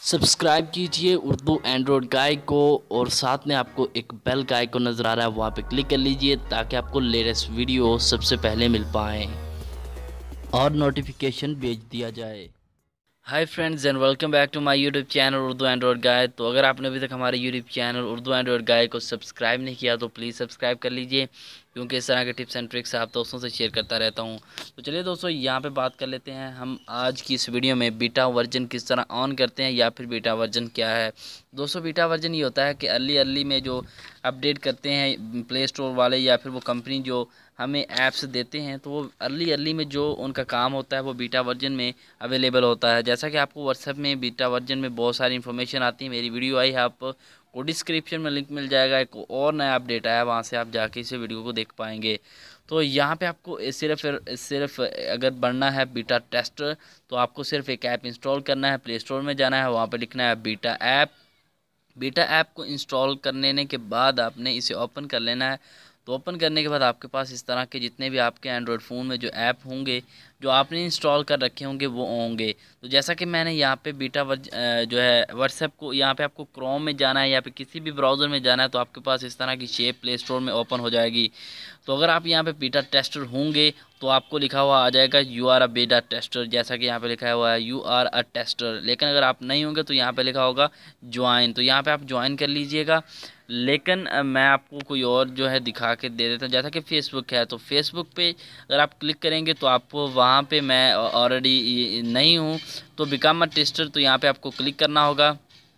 Subscribe कीजिए Urdu Android guide को और साथ में आपको एक बेल का आइकन नज़र आ रहा है, वहाँ पे क्लिक कर लीजिए ताकि आपको लेटेस्ट वीडियो सबसे पहले मिल पाएँ और नोटिफिकेशन भेज दिया जाए। Hi friends and welcome back to my YouTube channel Urdu Android guide. तो अगर आपने अभी तक हमारे YouTube channel Urdu Android guide को सब्सक्राइब नहीं किया तो प्लीज़ सब्सक्राइब कर लीजिए, क्योंकि इस तरह के टिप्स एंड ट्रिक्स आप दोस्तों से शेयर करता रहता हूं। तो चलिए दोस्तों, यहाँ पे बात कर लेते हैं हम आज की इस वीडियो में बीटा वर्जन किस तरह ऑन करते हैं या फिर बीटा वर्जन क्या है। दोस्तों, बीटा वर्जन ये होता है कि अर्ली में जो अपडेट करते हैं प्ले स्टोर वाले या फिर वो कंपनी जो हमें ऐप्स देते हैं, तो वो अर्ली में जो उनका काम होता है वो बीटा वर्जन में अवेलेबल होता है। जैसा कि आपको व्हाट्सएप में बीटा वर्जन में बहुत सारी इन्फॉर्मेशन आती है, मेरी वीडियो आई है, आपको डिस्क्रिप्शन में लिंक मिल जाएगा, एक और नया अपडेट आया, वहाँ से आप जाके इस वीडियो को देख पाएंगे। तो यहाँ पे आपको सिर्फ अगर बनना है बीटा टेस्टर तो आपको सिर्फ एक ऐप इंस्टॉल करना है, प्ले स्टोर में जाना है, वहाँ पर लिखना है बीटा ऐप। बीटा ऐप को इंस्टॉल करने के बाद आपने इसे ओपन कर लेना है। तो ओपन करने के बाद आपके पास इस तरह के जितने भी आपके एंड्रॉयड फ़ोन में जो ऐप होंगे जो आपने इंस्टॉल कर रखे होंगे वो होंगे। तो जैसा कि मैंने यहाँ पे जो है व्हाट्सएप को, यहाँ पे आपको क्रोम में जाना है या फिर किसी भी ब्राउज़र में जाना है, तो आपके पास इस तरह की शेप प्ले स्टोर में ओपन हो जाएगी। तो अगर आप यहाँ पे बीटा टेस्टर होंगे तो आपको लिखा हुआ आ जाएगा you are a beta tester, जैसा कि यहाँ पे लिखा हुआ है यू आर अ टेस्टर। लेकिन अगर आप नहीं होंगे तो यहाँ पे लिखा होगा ज्वाइन, तो यहाँ पे आप ज्वाइन कर लीजिएगा। लेकिन मैं आपको कोई और जो है दिखा के दे देता हूँ। जैसा कि फेसबुक है, तो फेसबुक पे अगर आप क्लिक करेंगे तो आपको वहाँ पे मैं ऑलरेडी नहीं हूँ, तो बिकम अ टेस्टर, तो यहाँ पे आपको क्लिक करना होगा।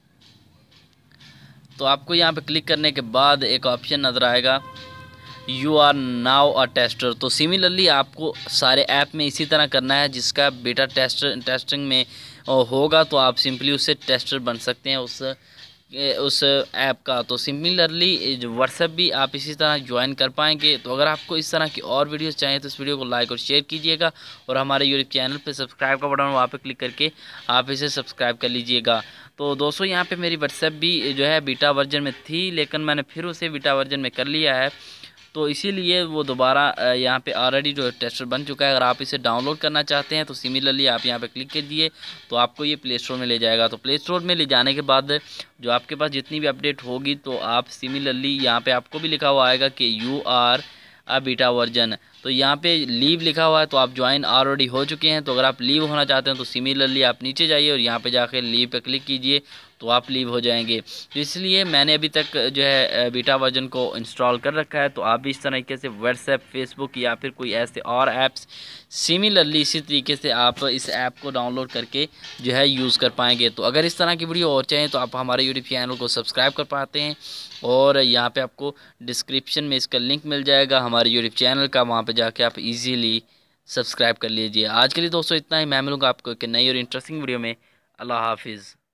तो आपको यहाँ पे क्लिक करने के बाद एक ऑप्शन नज़र आएगा you are now a tester. तो सिमिलरली आपको सारे ऐप में इसी तरह करना है, जिसका बीटा टेस्टिंग में होगा तो आप सिंपली उससे टेस्टर बन सकते हैं उस ऐप का। तो सिमिलरली व्हाट्सएप भी आप इसी तरह ज्वाइन कर पाएंगे। तो अगर आपको इस तरह की और वीडियोस चाहिए तो इस वीडियो को लाइक और शेयर कीजिएगा, और हमारे यूट्यूब चैनल पे सब्सक्राइब का बटन वहाँ पे क्लिक करके आप इसे सब्सक्राइब कर लीजिएगा। तो दोस्तों, यहाँ पे मेरी व्हाट्सएप भी जो है बीटा वर्जन में थी, लेकिन मैंने फिर उसे बीटा वर्जन में कर लिया है, तो इसीलिए वो दोबारा यहाँ पे ऑलरेडी जो टेस्टर बन चुका है। अगर आप इसे डाउनलोड करना चाहते हैं तो सिमिलरली आप यहाँ पे क्लिक कीजिए तो आपको ये प्ले स्टोर में ले जाएगा। तो प्ले स्टोर में ले जाने के बाद जो आपके पास जितनी भी अपडेट होगी तो आप सिमिलरली यहाँ पे आपको भी लिखा हुआ आएगा कि you are a beta version. तो यहाँ पे लीव लिखा हुआ है, तो आप ज्वाइन ऑलरेडी हो चुके हैं। तो अगर आप लीव होना चाहते हैं तो सिमिलरली आप नीचे जाइए और यहाँ पे जाके लीव पे क्लिक कीजिए तो आप लीव हो जाएंगे। तो इसलिए मैंने अभी तक जो है बीटा वर्जन को इंस्टॉल कर रखा है। तो आप भी इस तरीके से व्हाट्सएप, फेसबुक या फिर कोई ऐसे और ऐप्स सिमिलरली इसी तरीके से आप इस ऐप को डाउनलोड करके जो है यूज़ कर पाएंगे। तो अगर इस तरह की वीडियो और चाहिए तो आप हमारे यूट्यूब चैनल को सब्सक्राइब कर पाते हैं, और यहाँ पे आपको डिस्क्रिप्शन में इसका लिंक मिल जाएगा हमारे यूट्यूब चैनल का, वहाँ पे जाके आप इजीली सब्सक्राइब कर लीजिए। आज के लिए दोस्तों इतना ही, मैं मिलूँगा आपको एक नई और इंटरेस्टिंग वीडियो में। अल्लाह हाफिज़।